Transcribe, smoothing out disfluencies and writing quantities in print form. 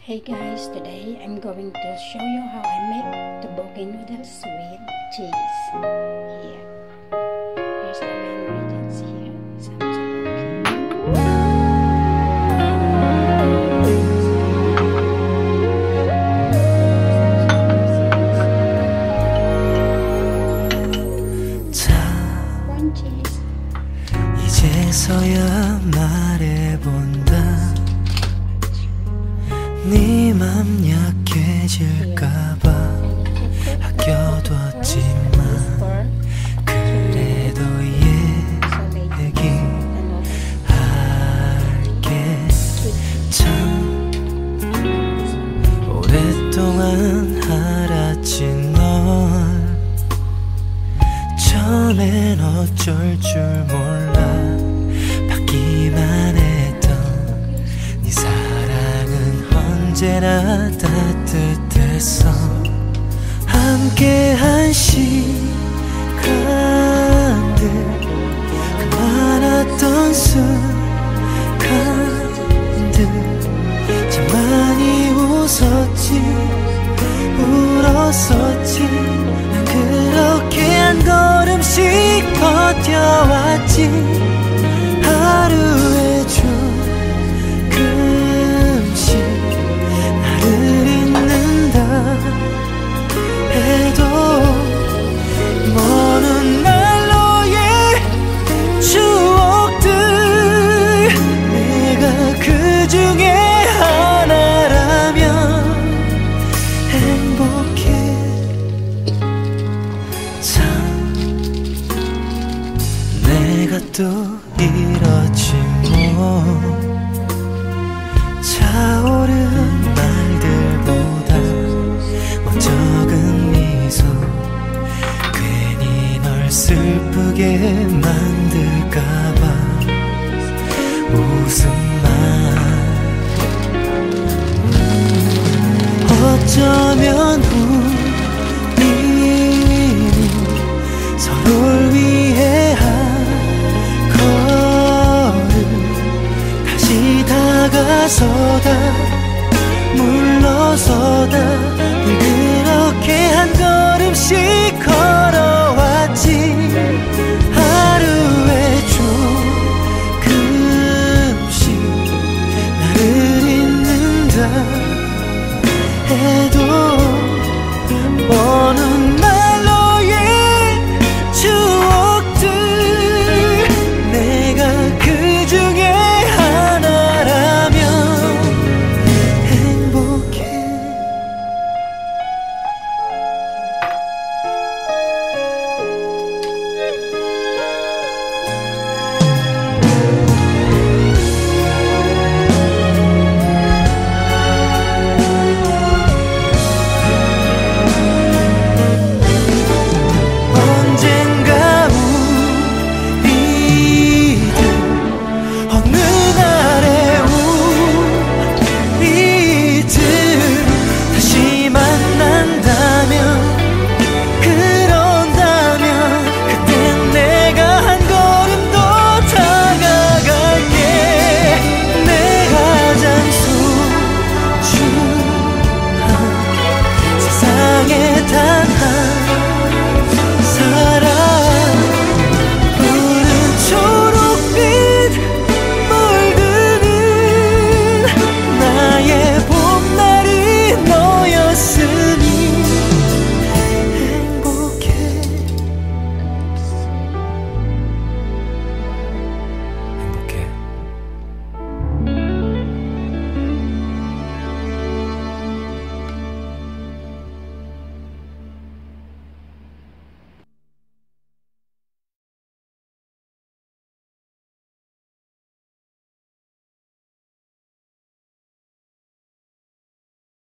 Hey guys, today I'm going to show you how I make tteokbokki noodles with cheese. Here. Here's the main ingredients here. Some tteokbokki. One cheese. 이제서야 말해본다. 네 맘 약해질까봐 아껴뒀지만 그래도 얘기할게. 참 오랫동안 알았지 널. 처음엔 어쩔 줄 몰라. 받기만 했던 네 사랑은 언제나 따뜻했어. 함께한 시간들, 그 많았던 순간들, 참 많이 웃었지 울었었지. 난 그렇게 한 걸음씩 버텨왔지. 하루에 조금씩 나를 잊는다 해도 먼 훗날로의 추억들, 내가 그 중에 하나라면 행복해. 참 내가 또 이렇지 뭐. 차오른 말들보다 먼저은 미소, 괜히 널 슬프게 만들까봐 웃음만. 어쩌면 우리는 서로를 위해 다시 다가서다